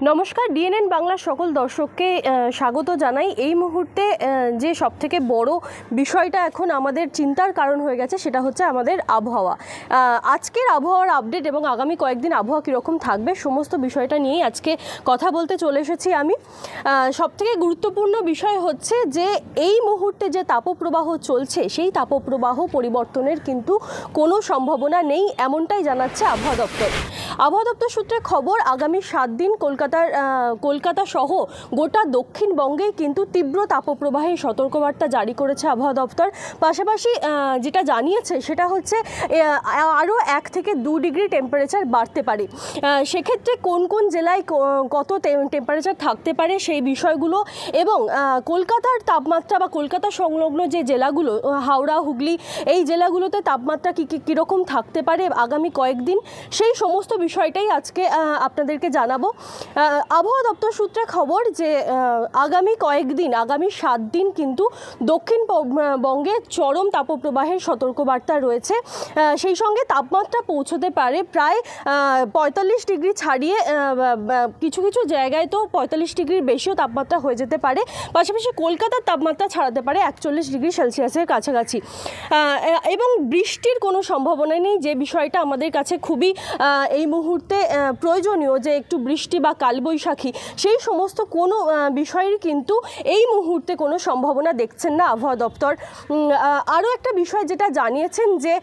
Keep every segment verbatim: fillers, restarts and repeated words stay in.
নমস্কার, ডিএনএন বাংলার সকল দর্শককে স্বাগত জানাই। এই মুহূর্তে যে সবথেকে বড় বিষয়টা এখন আমাদের চিন্তার কারণ হয়ে গেছে সেটা হচ্ছে আমাদের আবহাওয়া। আজকের আবহাওয়ার আপডেট এবং আগামী কয়েকদিন আবহাওয়া কীরকম থাকবে সমস্ত বিষয়টা নিয়েই আজকে কথা বলতে চলে এসেছি আমি। সবথেকে গুরুত্বপূর্ণ বিষয় হচ্ছে যে এই মুহূর্তে যে তাপপ্রবাহ চলছে সেই তাপপ্রবাহ পরিবর্তনের কিন্তু কোনো সম্ভাবনা নেই, এমনটাই জানাচ্ছে আবহাওয়া দপ্তর। আবহাওয়া দপ্তর সূত্রে খবর, আগামী সাত দিন কলকাতার কলকাতা সহ গোটা দক্ষিণবঙ্গেই কিন্তু তীব্র তাপপ্রবাহের সতর্কবার্তা জারি করেছে আবহাওয়া দপ্তর। পাশাপাশি যেটা জানিয়েছে সেটা হচ্ছে আরও এক থেকে দু ডিগ্রি টেম্পারেচার বাড়তে পারে। সেক্ষেত্রে কোন কোন জেলায় কত টেম্পারেচার থাকতে পারে সেই বিষয়গুলো এবং কলকাতার তাপমাত্রা বা কলকাতা সংলগ্ন যে জেলাগুলো হাওড়া, হুগলি, এই জেলাগুলোতে তাপমাত্রা কী কীরকম থাকতে পারে আগামী কয়েকদিন সেই সমস্ত বিষয়টাই আজকে আপনাদেরকে জানাবো। আবহাওয়া দপ্তর সূত্রে খবর যে আগামী কয়েকদিন আগামী সাত দিন কিন্তু দক্ষিণবঙ্গে চরম তাপপ্রবাহের সতর্কবার্তা রয়েছে। সেই সঙ্গে তাপমাত্রা পৌঁছতে পারে প্রায় পঁয়তাল্লিশ ডিগ্রি ছাড়িয়ে, কিছু কিছু জায়গায় তো পঁয়তাল্লিশ ডিগ্রির বেশিও তাপমাত্রা হয়ে যেতে পারে। পাশাপাশি কলকাতার তাপমাত্রা ছাড়াতে পারে একচল্লিশ ডিগ্রি সেলসিয়াসের কাছাকাছি এবং বৃষ্টির কোনো সম্ভাবনা নেই, যে বিষয়টা আমাদের কাছে খুবই এই মুহূর্তে প্রয়োজনীয়, যে একটু বৃষ্টি বা কালবৈশাখী সেই সমস্ত কোনো বিষয়ের কিন্তু এই মুহূর্তে কোনো সম্ভাবনা দেখছেন না আবহাওয়া দপ্তর। আরও একটা বিষয় যেটা জানিয়েছেন যে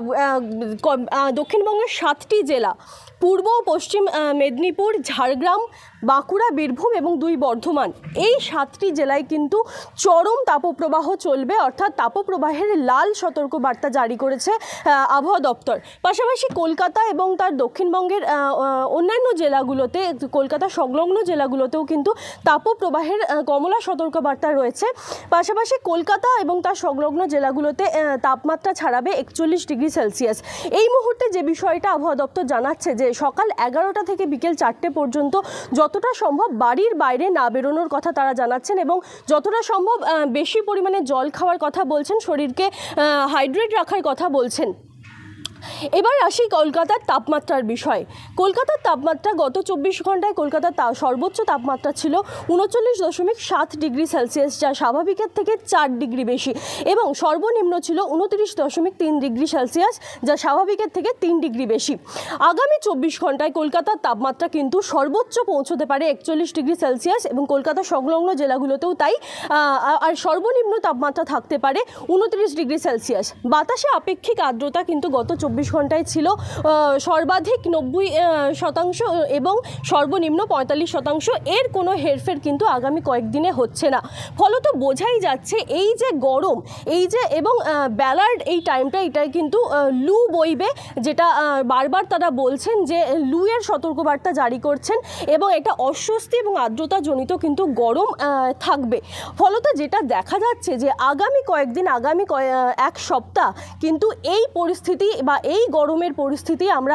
দক্ষিণবঙ্গের সাতটি জেলা পূর্ব ও পশ্চিম মেদিনীপুর, ঝাড়গ্রাম, বাঁকুড়া, বীরভূম এবং দুই বর্ধমান, এই সাতটি জেলায় কিন্তু চরম তাপপ্রবাহ চলবে, অর্থাৎ তাপপ্রবাহের লাল সতর্কবার্তা জারি করেছে আবহাওয়া দপ্তর। পাশাপাশি কলকাতা এবং তার দক্ষিণবঙ্গের অন্যান্য জেলাগুলোতে, কলকাতা সংলগ্ন জেলাগুলোতেও কিন্তু তাপপ্রবাহের কমলা সতর্কবার্তা রয়েছে। পাশাপাশি কলকাতা এবং তার সংলগ্ন জেলাগুলোতে তাপমাত্রা ছাড়াবে একচল্লিশ ডিগ্রি সেলসিয়াস। এই মুহূর্তে যে বিষয়টা আবহাওয়া দপ্তর জানাচ্ছে যে সকাল এগারোটা থেকে বিকেল চারটে পর্যন্ত যতটা সম্ভব বাড়ির বাইরে না বেরোনোর কথা তারা জানাচ্ছেন এবং যতটা সম্ভব বেশি পরিমাণে জল খাওয়ার কথা বলছেন, শরীরকে হাইড্রেট রাখার কথা বলছেন। এবার আসি কলকাতার তাপমাত্রার বিষয়। কলকাতার তাপমাত্রা গত চব্বিশ ঘন্টায় কলকাতার সর্বোচ্চ তাপমাত্রা ছিল উনচল্লিশ দশমিক সাত ডিগ্রি সেলসিয়াস, যা স্বাভাবিকের থেকে চার ডিগ্রি বেশি, এবং সর্বনিম্ন ছিল উনত্রিশ দশমিক তিন ডিগ্রি সেলসিয়াস, যা স্বাভাবিকের থেকে তিন ডিগ্রি বেশি। আগামী চব্বিশ ঘন্টায় কলকাতার তাপমাত্রা কিন্তু সর্বোচ্চ পৌঁছতে পারে একচল্লিশ ডিগ্রি সেলসিয়াস এবং কলকাতা সংলগ্ন জেলাগুলোতেও তাই। আর সর্বনিম্ন তাপমাত্রা থাকতে পারে উনত্রিশ ডিগ্রি সেলসিয়াস। বাতাসে আপেক্ষিক আর্দ্রতা কিন্তু গত চব্বিশ ঘন্টায় ছিল সর্বাধিক নব্বই শতাংশ এবং সর্বনিম্ন পঁয়তাল্লিশ শতাংশ। এর কোনো হেরফের কিন্তু আগামী কয়েকদিনে হচ্ছে না। ফলত বোঝাই যাচ্ছে এই যে গরম, এই যে এবং বেলার এই টাইমটা, এটাই কিন্তু লু বইবে, যেটা বারবার তারা বলছেন যে লু এর সতর্কবার্তা জারি করছেন এবং এটা অস্বস্তি এবং আর্দ্রতাজনিত কিন্তু গরম থাকবে। ফলত যেটা দেখা যাচ্ছে যে আগামী কয়েকদিন আগামী এক সপ্তাহ কিন্তু এই পরিস্থিতি বা এই গরমের পরিস্থিতি আমরা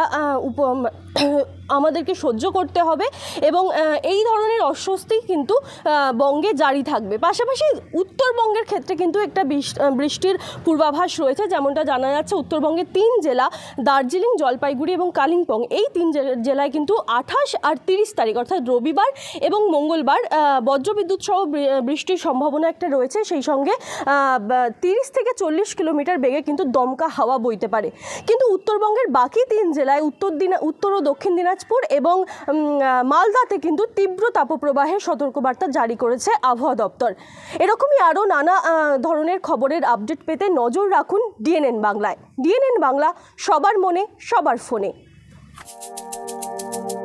আমাদেরকে সহ্য করতে হবে এবং এই ধরনের অস্বস্তি কিন্তু বঙ্গে জারি থাকবে। পাশাপাশি উত্তরবঙ্গের ক্ষেত্রে কিন্তু একটা বৃষ্টির পূর্বাভাস রয়েছে। যেমনটা জানা যাচ্ছে উত্তরবঙ্গের তিন জেলা দার্জিলিং, জলপাইগুড়ি এবং কালিম্পং, এই তিন জেলায় কিন্তু আঠাশ আর তিরিশ তারিখ অর্থাৎ রবিবার এবং মঙ্গলবার বজ্রবিদ্যুৎ সহ বৃষ্টির সম্ভাবনা একটা রয়েছে। সেই সঙ্গে তিরিশ থেকে চল্লিশ কিলোমিটার বেগে কিন্তু দমকা হাওয়া বইতে পারে। কিন্তু উত্তরবঙ্গের বাকি তিন জেলায় উত্তর দিনা উত্তর ও দক্ষিণ দিনাজপুর এবং মালদাতে কিন্তু তীব্র তাপপ্রবাহের সতর্কবার্তা জারি করেছে আবহাওয়া দপ্তর। এরকমই আরও নানা ধরনের খবরের আপডেট পেতে নজর রাখুন ডিএনএন বাংলায়। ডিএনএন বাংলা, সবার মনে, সবার ফোনে।